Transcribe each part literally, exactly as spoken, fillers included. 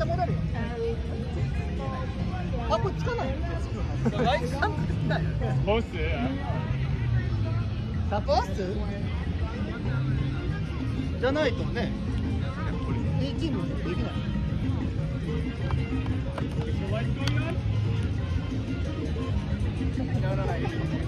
た戻るよ。あ、これつかない。ライトさんつかない。 ボス。 サポース？じゃないとね。A チームできない。やらない。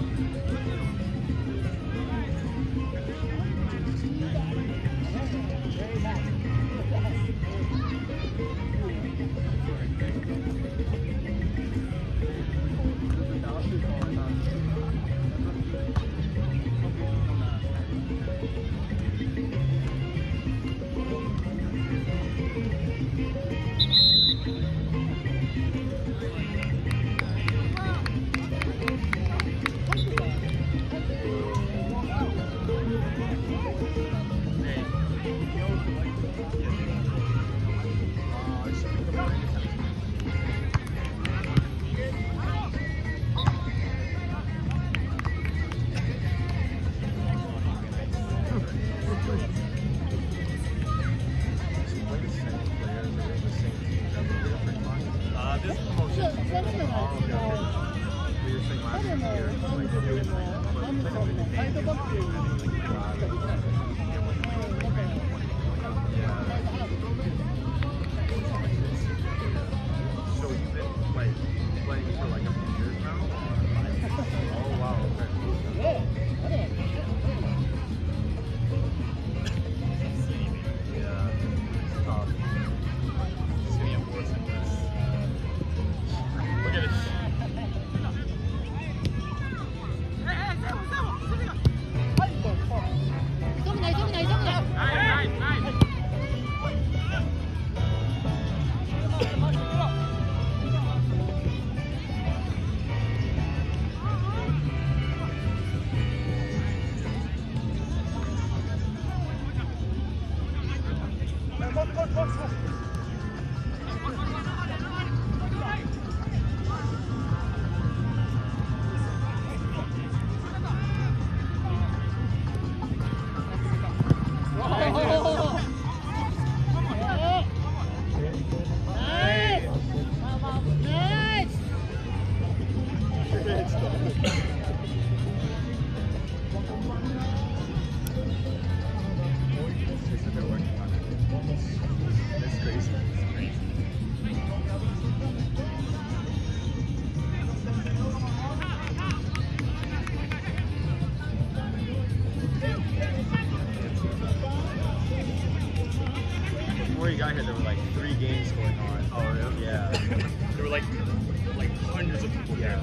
Before you got here, there were like three games going on. Oh, really? Yeah. There were like like hundreds of people. Yeah.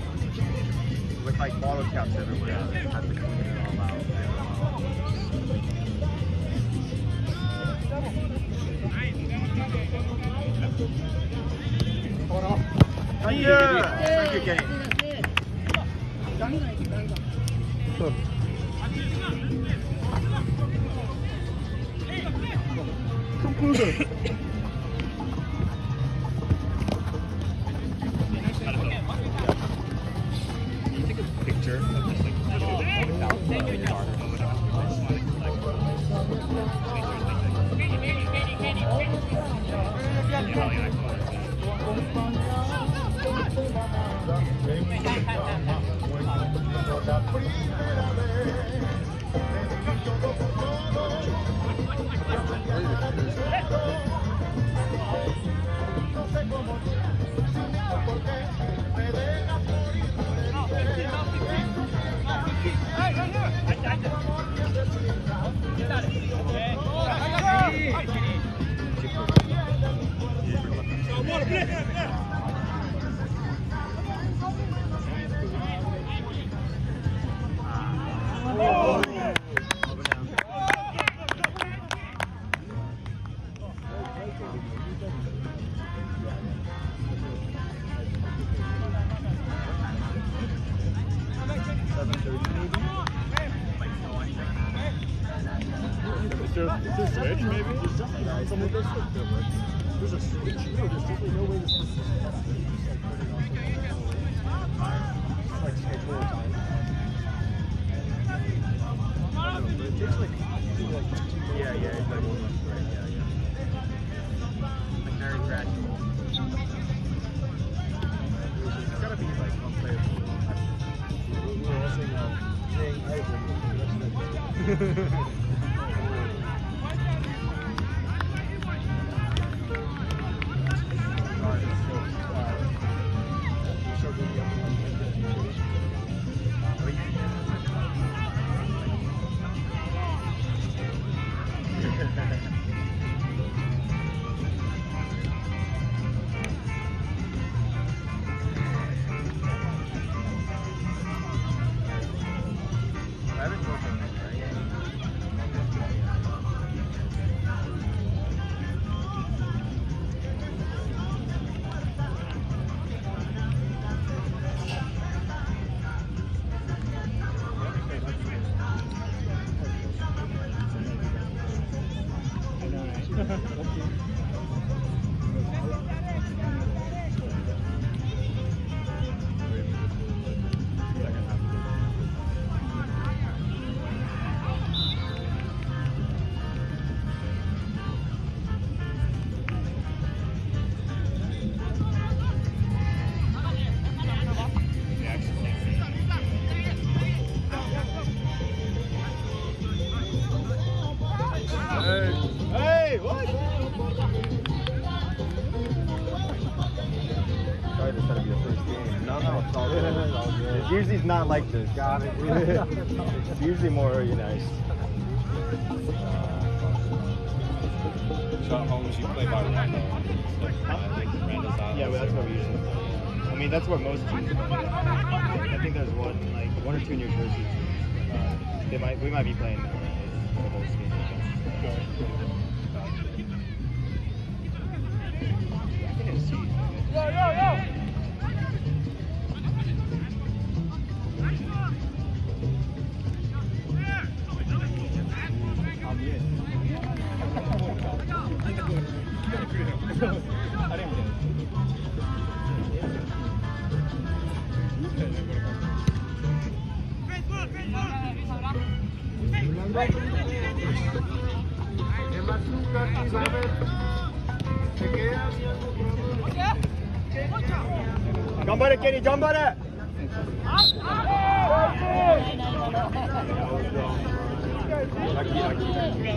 With like bottle caps everywhere. Yeah. Had to clean it all out. Thank you. Thank you, Kenny. Take a picture of just like there, is there a switch, maybe? There's definitely yeah, someone does switch. There's a switch. No, there's definitely no way this person is set up. You just like put it on the like schedule time. I don't know, but it takes like, like two Yeah, yeah, it's like one month, right? Yeah, yeah. Like very gradual. Hey, what? Sorry, this had to be the first game. No, no, it's all good. It's all good. It's usually not like this. Got it. It's usually more organized. So at homes you play by random. Like, like random style. Yeah, but that's what we usually play. I mean, that's what most teams play. I think there's one, like one or two New Jersey teams. Uh, they might, we might be playing uh, the whole game. Yo, yo, yo! Gambare, Kenny, gambare! Lucky, lucky.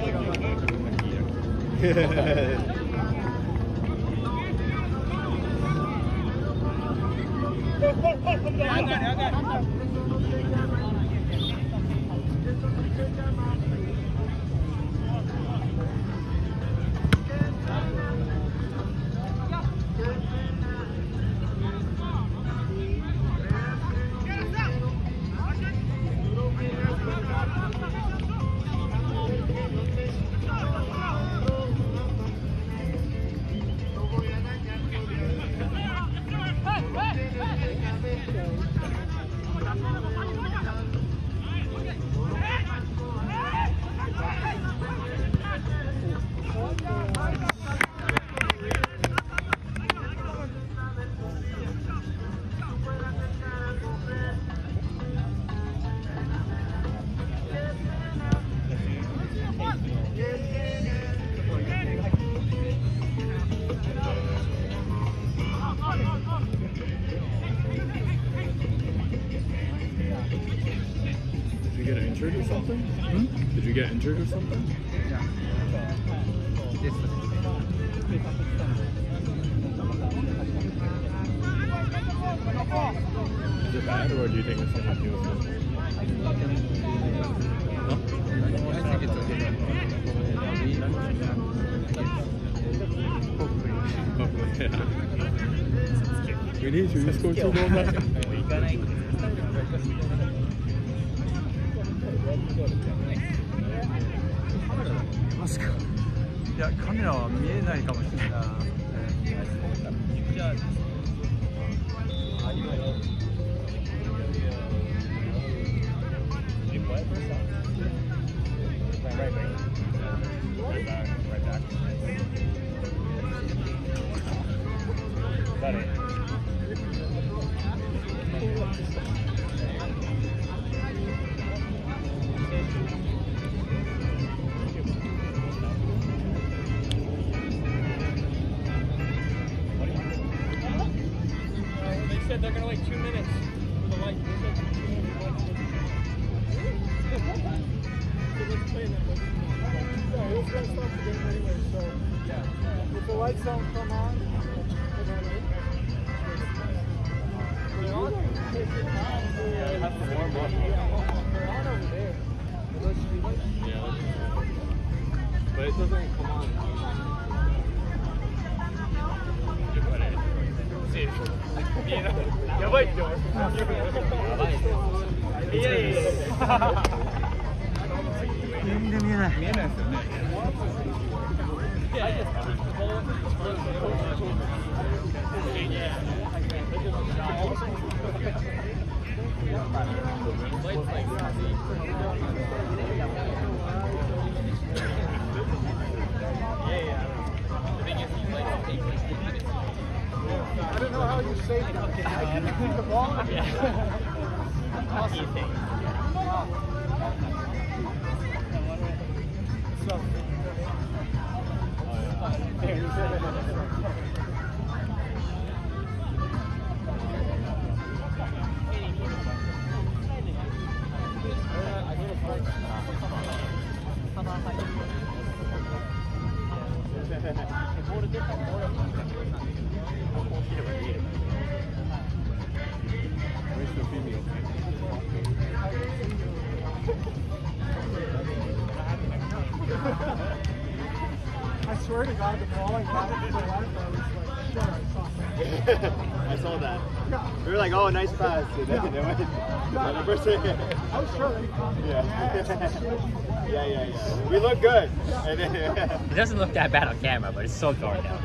Did you get injured or something? Hmm? Did you get injured or something? Yeah. Yes. Is it bad or do you think it's going to do with something? No? I think it's okay. Hopefully, yeah. We need you. You scored two goals last time. いや、カメラは見えないかもしれない。 They're gonna wait two minutes for the light. was going to stop the game anyway, so yeah. If the lights don't come on, they're on. Yeah, it has to warm up. They're on over there. Yeah. But it doesn't come on. Ya voy yo.いやいやいや。 全然見えない。 見えないですよね。 I don't know how you saved it. I couldn't keep the ball. Awesome. So, I swear to God, the ball I got it to the left, I was like, sure, I saw it. I saw that. Yeah. We were like, oh, nice pass. And then it went. Yeah. The first thing. I was sure that he caught it. Yeah. Yeah, yeah, yeah. We look good. And then, It doesn't look that bad on camera, but it's so dark out.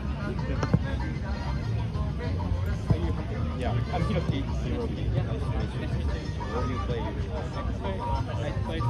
Yeah, I'm here to zero. What do you play? I play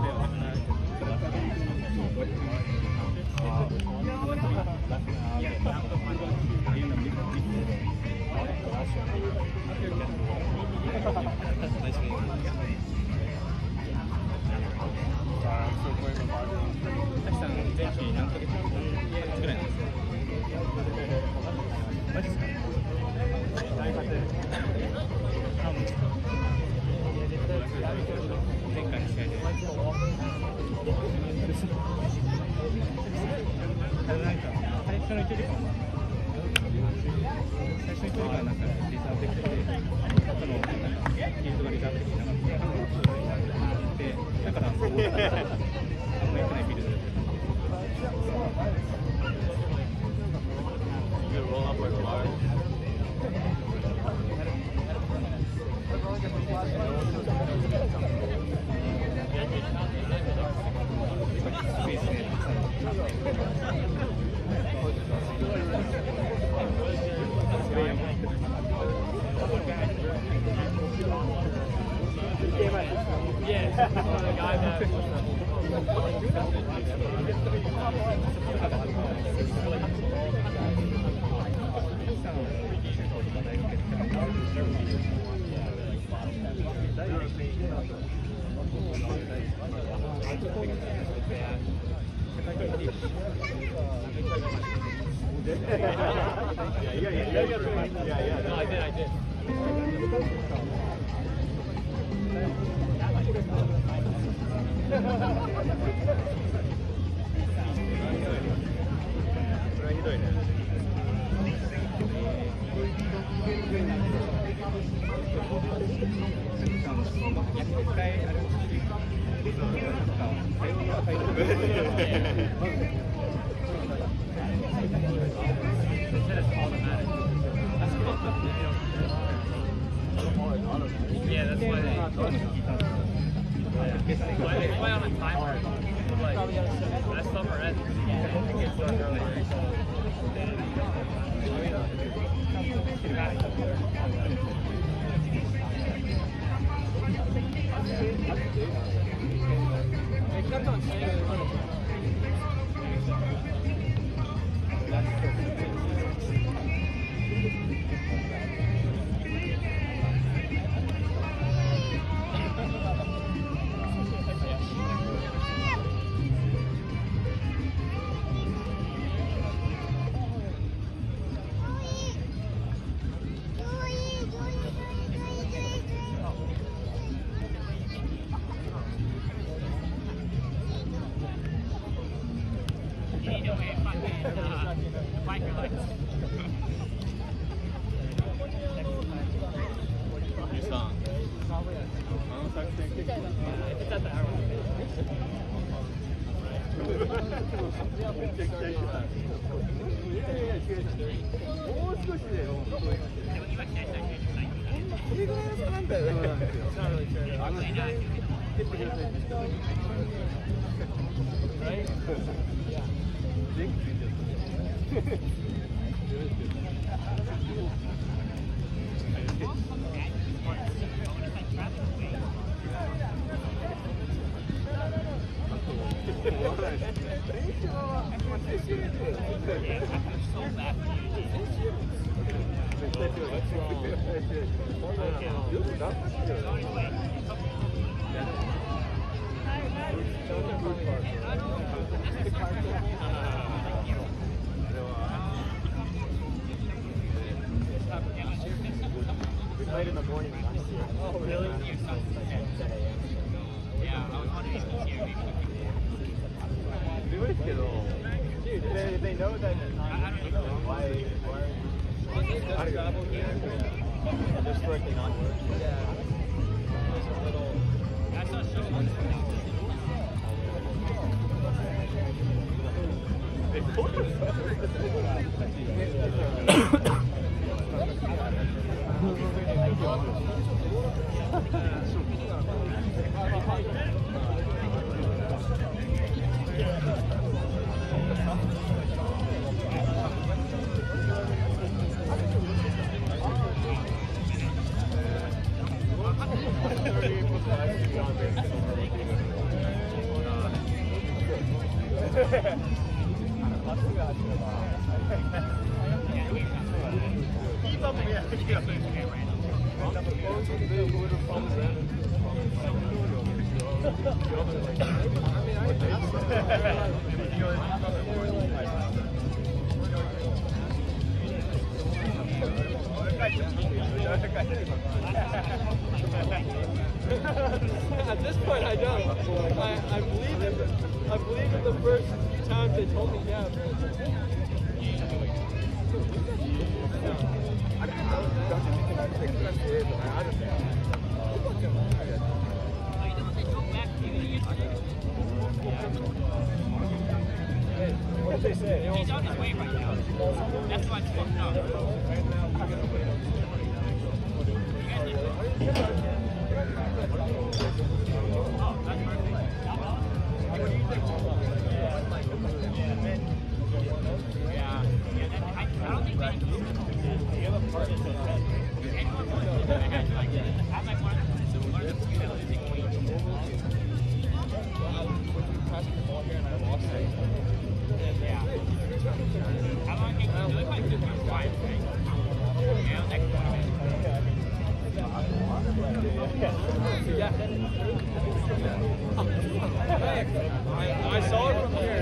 Yeah, that's why they. That's why on a timer, like, that summer ends. They kept on saying We played in the morning last year. Oh, really? Dude, they, they know that why why Travel here. just for it to not work. Yeah. There's a little. That's not showing. At this point, I don't. I, I believe in the, I believe in the first few times they told me yeah. What did they say? He's on his way right now. That's why it's fucked up. I saw it from here.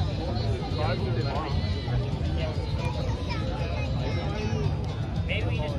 Maybe we just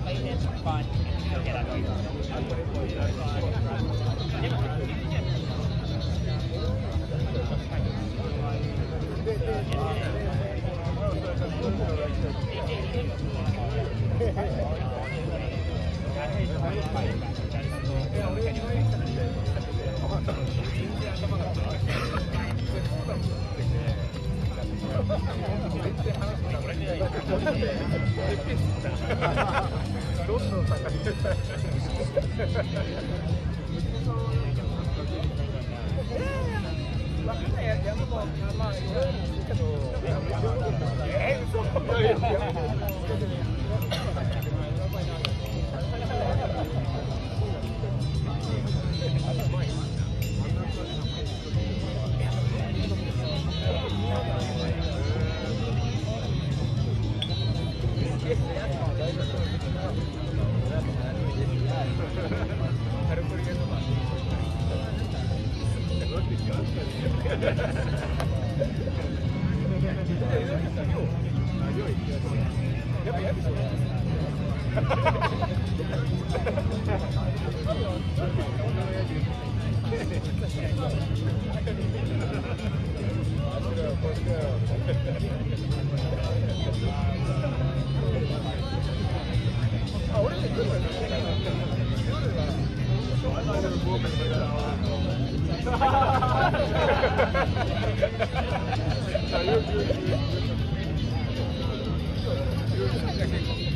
you're, you're, you're, you're, you're